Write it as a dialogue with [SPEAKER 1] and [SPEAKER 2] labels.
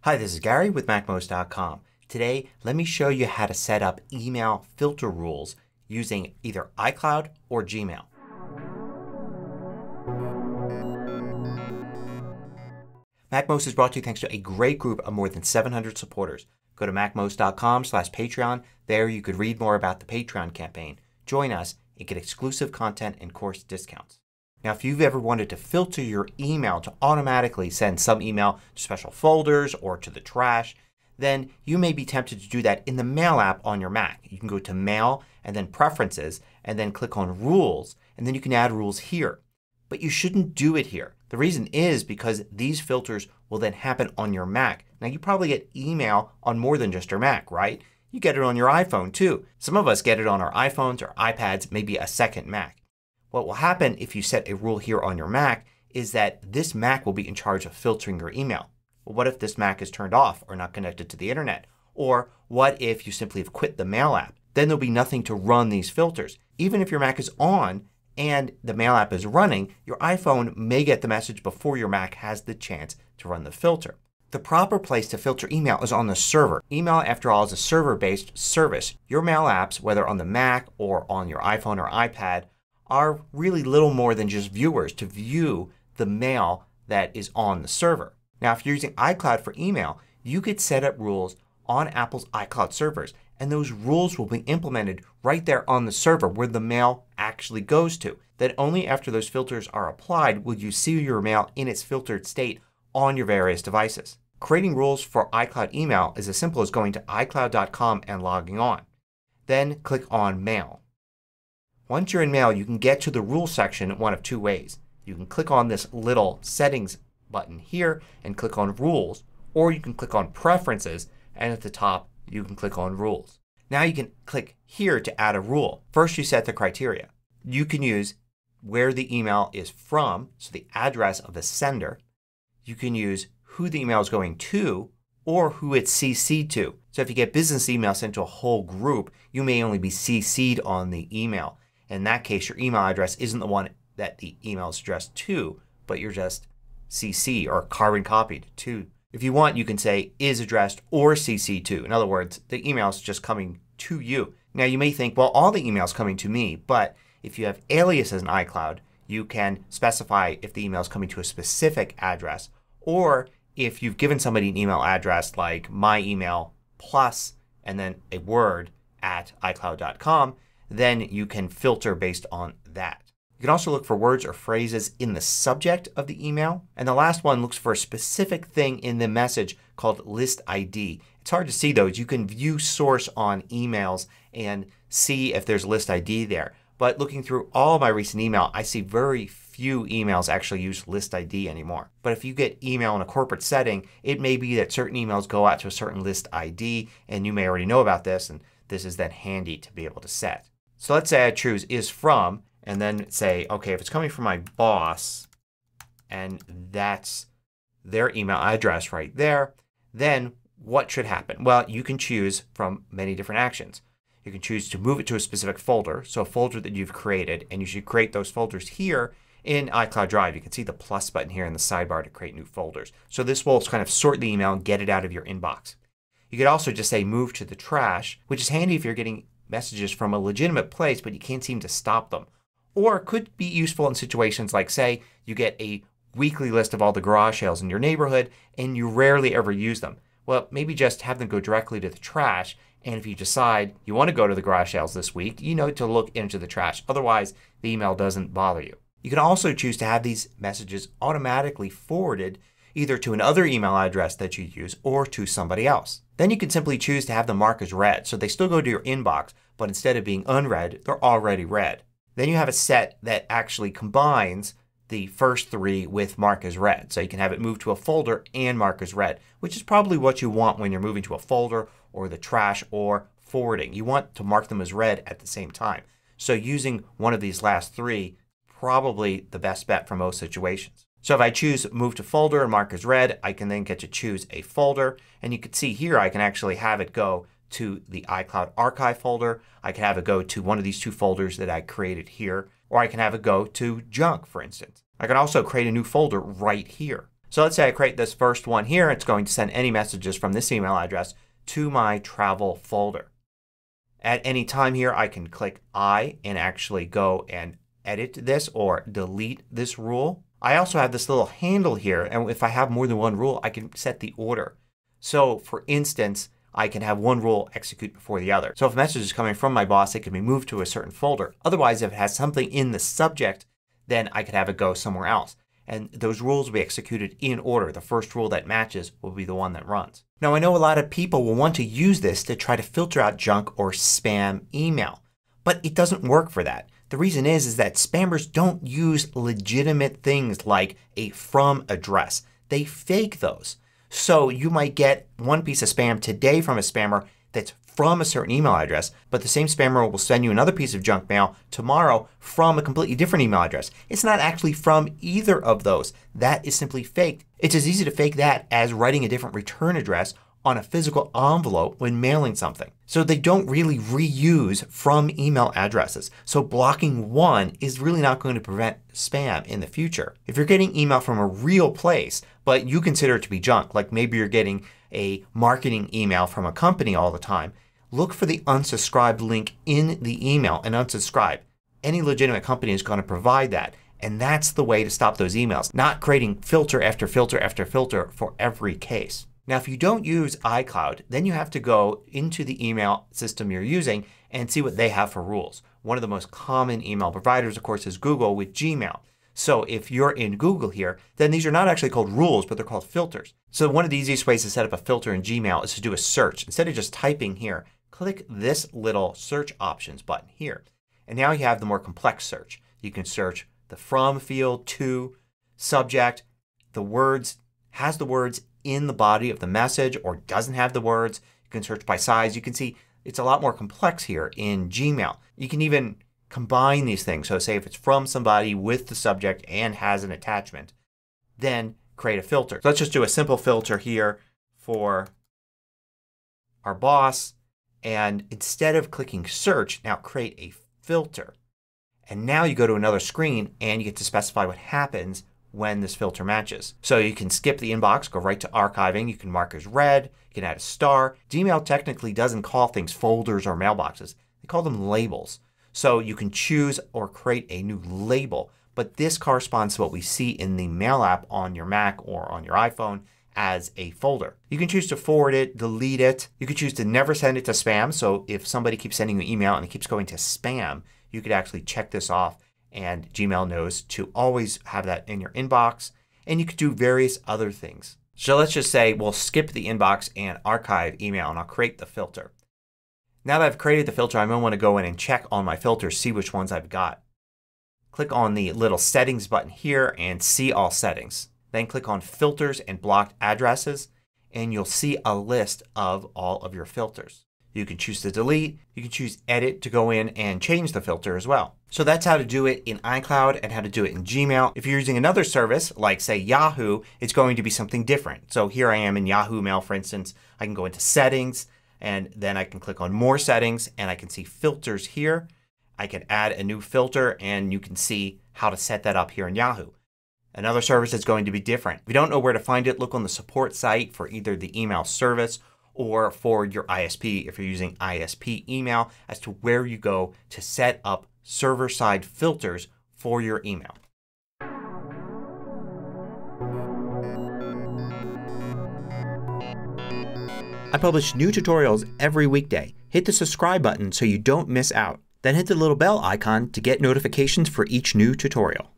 [SPEAKER 1] Hi, this is Gary with MACMOST.com. Today, let me show you how to set up email filter rules using either iCloud or Gmail. MACMOST is brought to you thanks to a great group of more than 700 supporters. Go to MACMOST.com/Patreon. There you could read more about the Patreon campaign, join us, and get exclusive content and course discounts. Now if you've ever wanted to filter your email to automatically send some email to special folders or to the trash, then you may be tempted to do that in the Mail app on your Mac. You can go to Mail and then Preferences and then click on Rules and then you can add rules here. But you shouldn't do it here. The reason is because these filters will then happen on your Mac. Now you probably get email on more than just your Mac, right? You get it on your iPhone too. Some of us get it on our iPhones or iPads, maybe a second Mac. What will happen if you set a rule here on your Mac is that this Mac will be in charge of filtering your email. Well, what if this Mac is turned off or not connected to the internet? Or what if you simply have quit the Mail app? Then there'll be nothing to run these filters. Even if your Mac is on and the Mail app is running, your iPhone may get the message before your Mac has the chance to run the filter. The proper place to filter email is on the server. Email, after all, is a server-based service. Your Mail apps, whether on the Mac or on your iPhone or iPad, are really little more than just viewers to view the mail that is on the server. Now if you're using iCloud for email, you could set up rules on Apple's iCloud servers and those rules will be implemented right there on the server where the mail actually goes to. Then only after those filters are applied will you see your mail in its filtered state on your various devices. Creating rules for iCloud email is as simple as going to iCloud.com and logging on. Then click on Mail. Once you're in Mail you can get to the Rules section one of two ways. You can click on this little Settings button here and click on Rules, or you can click on Preferences and at the top you can click on Rules. Now you can click here to add a rule. First you set the criteria. You can use where the email is from, so the address of the sender. You can use who the email is going to or who it's CC'd to. So if you get business email sent to a whole group, you may only be CC'd on the email. In that case your email address isn't the one that the email is addressed to, but you're just CC or carbon copied to. If you want you can say is addressed or CC to. In other words, the email is just coming to you. Now you may think, well, all the email is coming to me, but if you have aliases in iCloud you can specify if the email is coming to a specific address, or if you've given somebody an email address like my email plus and then a word at iCloud.com, then you can filter based on that. You can also look for words or phrases in the subject of the email. And the last one looks for a specific thing in the message called list ID. It's hard to see those. You can view source on emails and see if there's list ID there. But looking through all of my recent email I see very few emails actually use list ID anymore. But if you get email in a corporate setting it may be that certain emails go out to a certain list ID and you may already know about this and this is then handy to be able to set. So let's say I choose is from and then say, okay, if it's coming from my boss and that's their email address right there, then what should happen? Well, you can choose from many different actions. You can choose to move it to a specific folder, so a folder that you've created, and you should create those folders here in iCloud Drive. You can see the plus button here in the sidebar to create new folders. So this will kind of sort the email and get it out of your inbox. You could also just say move to the trash, which is handy if you're getting messages from a legitimate place but you can't seem to stop them. Or it could be useful in situations like say you get a weekly list of all the garage sales in your neighborhood and you rarely ever use them. Well, maybe just have them go directly to the trash, and if you decide you want to go to the garage sales this week you know to look into the trash. Otherwise the email doesn't bother you. You can also choose to have these messages automatically forwarded either to another email address that you use or to somebody else. Then you can simply choose to have them mark as read. So they still go to your inbox but instead of being unread they're already read. Then you have a set that actually combines the first three with mark as read. So you can have it move to a folder and mark as read, which is probably what you want when you're moving to a folder or the trash or forwarding. You want to mark them as read at the same time. So using one of these last three probably the best bet for most situations. So if I choose move to folder and mark as read I can then get to choose a folder, and you can see here I can actually have it go to the iCloud archive folder. I can have it go to one of these two folders that I created here, or I can have it go to junk for instance. I can also create a new folder right here. So let's say I create this first one here. It's going to send any messages from this email address to my travel folder. At any time here I can click I and actually go and edit this or delete this rule. I also have this little handle here, and if I have more than one rule I can set the order. So for instance, I can have one rule execute before the other. So if a message is coming from my boss, it can be moved to a certain folder. Otherwise, if it has something in the subject, then I could have it go somewhere else. And those rules will be executed in order. The first rule that matches will be the one that runs. Now I know a lot of people will want to use this to try to filter out junk or spam email. But it doesn't work for that. The reason is that spammers don't use legitimate things like a from address. They fake those. So you might get one piece of spam today from a spammer that's from a certain email address, but the same spammer will send you another piece of junk mail tomorrow from a completely different email address. It's not actually from either of those. That is simply faked. It's as easy to fake that as writing a different return address on a physical envelope when mailing something. So they don't really reuse from email addresses. So blocking one is really not going to prevent spam in the future. If you're getting email from a real place but you consider it to be junk, like maybe you're getting a marketing email from a company all the time, look for the unsubscribe link in the email and unsubscribe. Any legitimate company is going to provide that. And that's the way to stop those emails. Not creating filter after filter after filter for every case. Now if you don't use iCloud, then you have to go into the email system you're using and see what they have for rules. One of the most common email providers of course is Google with Gmail. So if you're in Google here, then these are not actually called rules but they're called filters. So one of the easiest ways to set up a filter in Gmail is to do a search. Instead of just typing here, click this little search options button here. And now you have the more complex search. You can search the from field, to, subject, the words, has the words in the body of the message or doesn't have the words. You can search by size. You can see it's a lot more complex here in Gmail. You can even combine these things. So say if it's from somebody with the subject and has an attachment, then create a filter. So let's just do a simple filter here for our boss, and instead of clicking search, now create a filter. And now you go to another screen and you get to specify what happens when this filter matches. So you can skip the inbox, go right to archiving. You can mark as read. You can add a star. Gmail technically doesn't call things folders or mailboxes. They call them labels. So you can choose or create a new label. But this corresponds to what we see in the Mail app on your Mac or on your iPhone as a folder. You can choose to forward it, delete it. You can choose to never send it to spam. So if somebody keeps sending you email and it keeps going to spam, you could actually check this off and Gmail knows to always have that in your inbox. And you could do various other things. So let's just say we'll skip the inbox and archive email and I'll create the filter. Now that I've created the filter, I'm going to want to go in and check on my filters, see which ones I've got. Click on the little settings button here and see all settings. Then click on filters and blocked addresses and you'll see a list of all of your filters. You can choose to delete. You can choose edit to go in and change the filter as well. So that's how to do it in iCloud and how to do it in Gmail. If you're using another service like say Yahoo, it's going to be something different. So here I am in Yahoo Mail for instance. I can go into settings and then I can click on more settings and I can see filters here. I can add a new filter and you can see how to set that up here in Yahoo. Another service is going to be different. If you don't know where to find it, look on the support site for either the email service or for your ISP if you're using ISP email as to where you go to set up server-side filters for your email. I publish new tutorials every weekday. Hit the subscribe button so you don't miss out. Then hit the little bell icon to get notifications for each new tutorial.